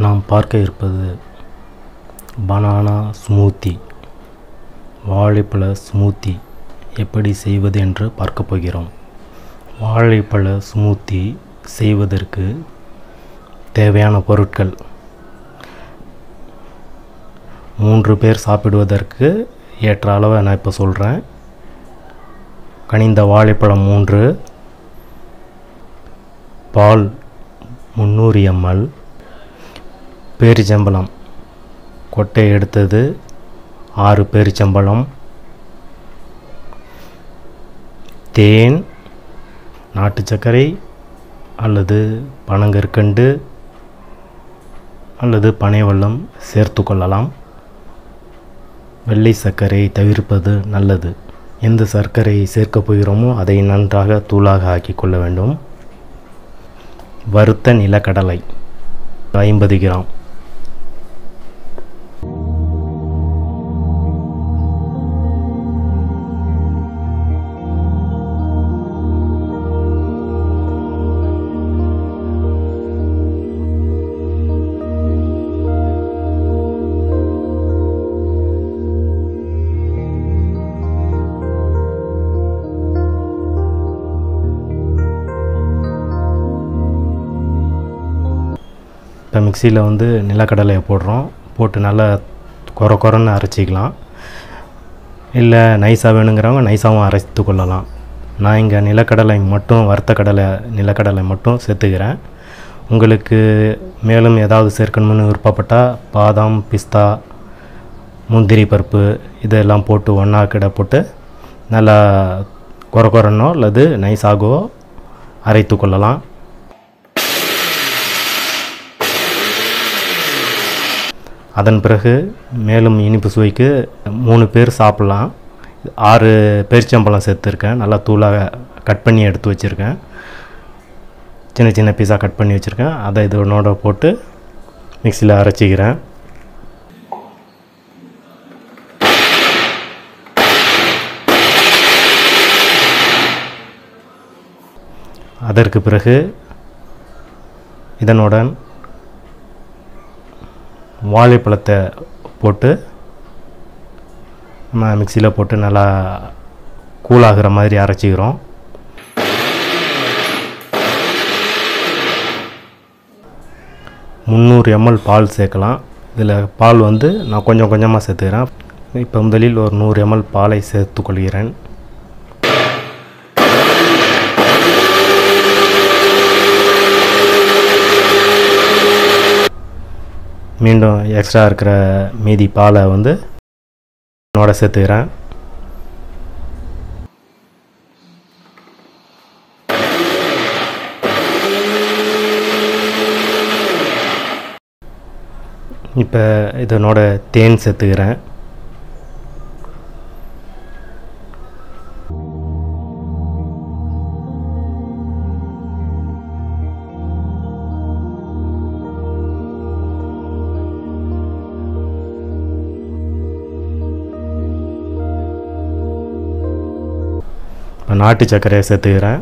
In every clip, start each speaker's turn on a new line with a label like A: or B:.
A: நாம் பார்க்க இருப்பது பனானா ஸ்மூத்தி, வாழைப்பழ ஸ்மூத்தி எப்படி செய்வது என்று பார்க்க போகிறோம். வாழைப்பழ ஸ்மூத்தி செய்வதற்கு தேவையான பொருட்கள்: 3 பேர் சாப்பிடுவதற்கு ஏற்ற அளவை நான் இப்போ சொல்கிறேன். கனிந்த வாழைப்பழம் 3, பால் 300 ml, பேரிச்சம்பழம் கொட்டை எடுத்தது 6 பேரிச்சம்பழம், தேன், நாட்டு சர்க்கரை அல்லது பனங்கற்கண்டு அல்லது பனை வெல்லம் சேர்த்து கொள்ளலாம். வெள்ளை சர்க்கரை தவிர்ப்பது நல்லது. எந்த சர்க்கரை சேர்க்கப் போகிறோமோ அதை நன்றாக தூளாக ஆக்கி கொள்ள வேண்டும். வறுத்த நிலக்கடலை 50 கிராம், இப்போ மிக்சியில் நிலக்கடலையை போட்டு நல்லா கொரன்னு அரைச்சிக்கலாம். இல்லை நைஸாக வேணுங்கிறவங்க நைஸாகவும் அரைத்து கொள்ளலாம். நான் இங்கே நிலக்கடலை மட்டும், வறுத்த நிலக்கடலை மட்டும் சேர்த்துக்கிறேன். உங்களுக்கு மேலும் ஏதாவது சேர்க்கணும்னு விருப்பப்பட்டால் பாதாம், பிஸ்தா, முந்திரி பருப்பு இதெல்லாம் போட்டு ஒன்றா போட்டு நல்லா கொரன்னோ அல்லது நைஸாகவோ அரைத்து கொள்ளலாம். அதன் பிறகு மேலும் இனிப்பு சுவைக்கு 3 பேர் சாப்பிட்லாம். 6 பேரிச்சம்பழம் சேர்த்துருக்கேன். நல்லா தூளாக கட் பண்ணி எடுத்து வச்சுருக்கேன். சின்ன சின்ன பீஸாக கட் பண்ணி வச்சுருக்கேன். அதை இதனோட போட்டு மிக்சியில் அரைச்சிக்கிறேன். அதற்கு பிறகு இதனுடன் வாழைப்பழத்தை போட்டு நம்ம மிக்சியில் போட்டு நல்லா கூலாகிற மாதிரி அரைச்சிக்கிறோம். முந்நூறு ml பால் சேர்க்கலாம். இதில் பால் நான் கொஞ்சம் கொஞ்சமாக சேர்த்துக்கிறேன். இப்போ முதலில் ஒரு 100 ml பாலை சேர்த்து கொள்கிறேன். மீண்டும் எக்ஸ்ட்ரா இருக்கிற மீதி பாலை என்னோட சேர்த்துக்கிறேன். இப்போ இதனோட தேன் சேர்த்துக்கிறேன். நாட்டு சர்க்கரையை சேர்த்துக்கிறேன்.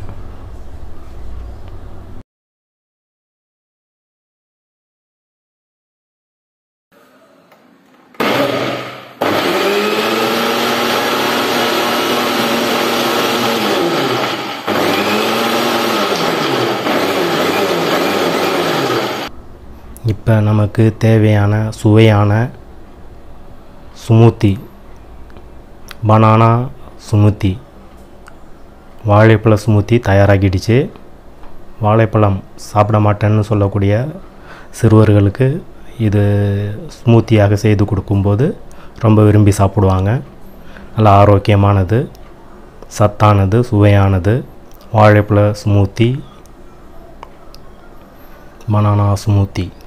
A: இப்போ நமக்கு தேவையான சுவையான ஸ்மூத்தி, பனானா ஸ்மூத்தி, வாழைப்பழ ஸ்மூத்தி தயாராகிடுச்சு. வாழைப்பழம் சாப்பிட மாட்டேன்னு சொல்லக்கூடிய சிறுவர்களுக்கு இது ஸ்மூத்தியாக செய்து கொடுக்கும்போது ரொம்ப விரும்பி சாப்பிடுவாங்க. நல்ல ஆரோக்கியமானது, சத்தானது, சுவையானது வாழைப்பழ ஸ்மூத்தி, பனானா ஸ்மூத்தி.